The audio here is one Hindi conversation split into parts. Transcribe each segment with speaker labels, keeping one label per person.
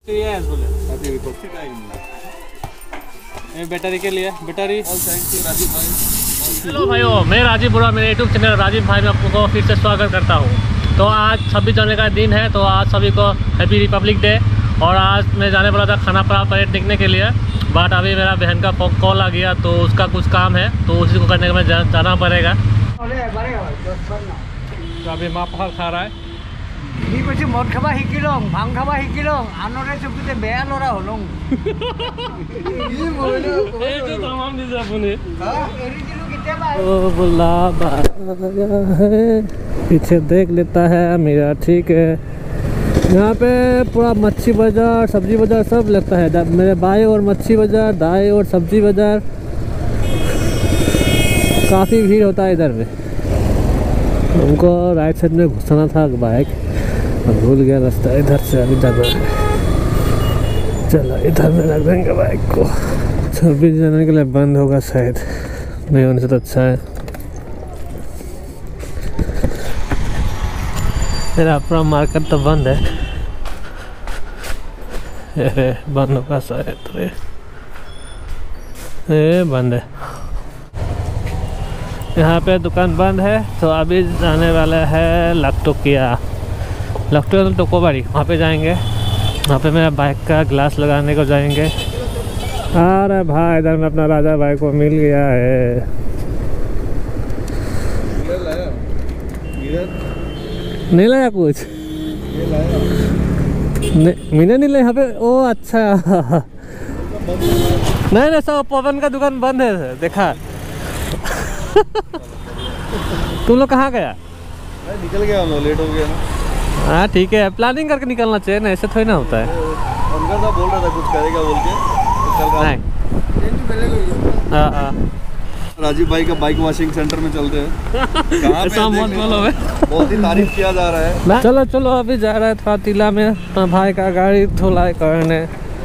Speaker 1: बैटरी के लिए बैटरी।
Speaker 2: हेलो भाइयों, मैं राजीव बुरा, मेरे यूट्यूब चैनल राजीव भाई में आपको फिर से स्वागत करता हूँ। तो आज 26 जनवरी का दिन है, तो आज सभी को हैप्पी रिपब्लिक डे। और आज मैं जाने वाला था खानापारा परेड देखने के लिए, बट अभी मेरा बहन का कॉल आ गया, तो उसका कुछ काम है, तो उसी को करने के मैं जाना पड़ेगा। तो अभी माँ पहाड़ खा रहा है।
Speaker 3: मद खाबा शिकिलং, भांग खाबा शिकिलং, आनरे चकुते बेया लरा हलং।
Speaker 2: पीछे देख लेता है मेरा, ठीक है। यहाँ पे पूरा मच्छी बाजार, सब्जी बाजार सब लगता है। मेरे बाएं और मच्छी बाजार, दाएं और सब्जी बाजार। काफ़ी भीड़ होता है इधर में। उनको राइट साइड में घुसाना था बाइक, भूल गया रास्ता। इधर से अभी जाना है, चलो इधर में रख देंगे बाइक को। 26 जनवरी के लिए बंद होगा शायद, नहीं होने से तो अच्छा है। मेरा अपना मार्केट तो बंद है, बंद होगा शायद। बंद है, यहाँ पे दुकान बंद है। तो अभी जाने वाला है लखटोकिया तो टोकोबाड़ी, वहाँ पे जाएंगे। वहाँ पे मेरा बाइक का ग्लास लगाने को जाएंगे। अरे भाई, इधर में अपना राजा भाई को मिल गया है। नहीं लाया कुछ, मैंने नहीं लाया यहाँ पे। ओ अच्छा, नहीं सब पवन का दुकान बंद है, देखा। तुम लोग कहाँ गया?
Speaker 1: निकल गया, हम लेट हो गया ना।
Speaker 2: हाँ ठीक है, प्लानिंग करके निकलना चाहिए ना, ऐसे थोड़ी ना होता है।
Speaker 1: अंकल साहब बोल रहा था कुछ करेगा बोल के, चल रहा है। राजीव भाई का बाइक वॉशिंग सेंटर में चलते हैं। कहाँ पे बहुत ही तारीफ किया जा रहा है।
Speaker 2: चलो चलो, अभी जा रहा है थोड़ा तिला में भाई का गाड़ी धुलाई करने।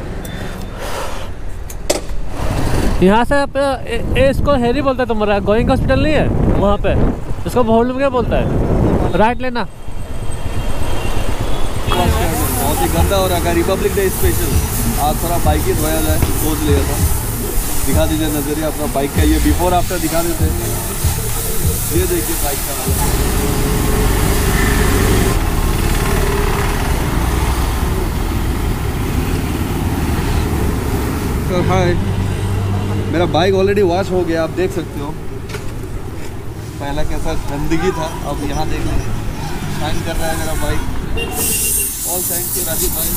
Speaker 2: यहाँ से इसको हेरी बोलता है तुम्हारा, गोइंग हॉस्पिटल नहीं है वहाँ पे, इसको भोलू क्या बोलता है, राइट लेना।
Speaker 1: बहुत ही गंदा हो रहा है। रिपब्लिक डे स्पेशल आज थोड़ा बाइक ही धोया जाए, सोच लिया था। दिखा दीजिए नजरिया अपना बाइक का, ये बिफोर आफ्टर दिखा देते हैं। ये देखिए बाइक का तो हाय, मेरा बाइक ऑलरेडी वॉश हो गया, आप देख सकते हो। पहला कैसा गंदगी था, अब यहाँ देख लीजिए शाइन कर रहा है मेरा bike. All thanks to Rajiv भाई।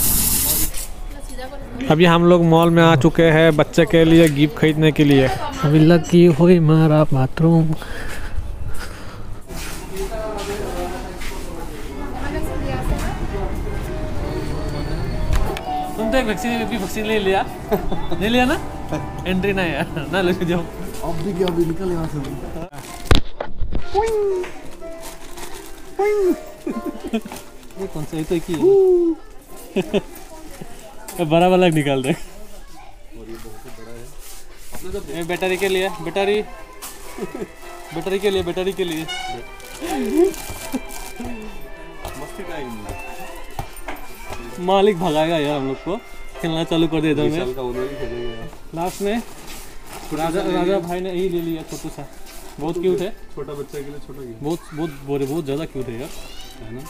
Speaker 2: अभी हम लोग मॉल में आ चुके हैं बच्चे के लिए गिफ्ट खरीदने के लिए। अभी लगी हुई हमारा बाथरूम। तुम तो एक वैक्सीन ले लिया नहीं लिया ना? एंट्री नहीं है ना, लेके जाओ।
Speaker 1: अब भी क्या, अभी निकल यहाँ से।
Speaker 2: ये कौन सा है? तो की बड़ा वाला निकाल दे।
Speaker 1: और ये बहुत ही बड़ा है।
Speaker 2: ये बैटरी के लिए बैटरी के लिए
Speaker 1: मस्ती टाइम।
Speaker 2: मालिक भगाएगा यार हम लोग को, खेलना चालू कर देता हूँ। लास्ट में राजा भाई ने यही ले लिया, छोटू सा, बहुत क्यूट है।
Speaker 1: छोटा बच्चा के लिए छोटा गिफ्ट,
Speaker 2: बहुत ज़्यादा क्यूट है यार,
Speaker 1: है ना।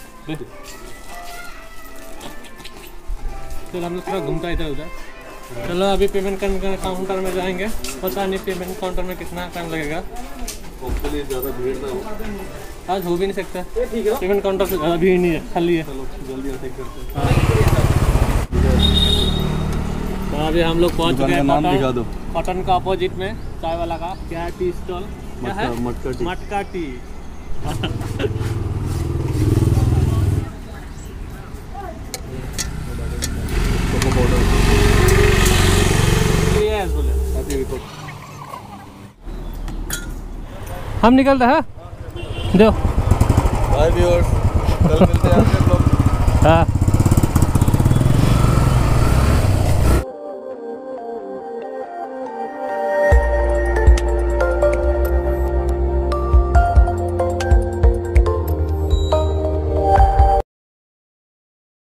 Speaker 2: चलो हम लोग थोड़ा घूमता इधर उधर। चलो अभी पेमेंट काउंटर में जाएंगे। पता नहीं पेमेंट काउंटर में कितना टाइम लगेगा।
Speaker 1: होपफुली ज़्यादा भीड़ ना हो।
Speaker 2: आज हो भी नहीं सकता, पेमेंट काउंटर से ज़्यादा भीड़ नहीं है, खाली है।
Speaker 1: चलो जल्दी अटैक करते हैं।
Speaker 2: तो अभी हम लोग पहुँच गए
Speaker 1: नाम दिखा दो।
Speaker 2: कॉटन का अपोजिट में चाय वाला का क्या टी स्टॉल, क्या है? मटका टी। हम निकलते हैं, दो।
Speaker 1: बाय व्यूअर्स, कल मिलते हैं आपके ब्लॉग।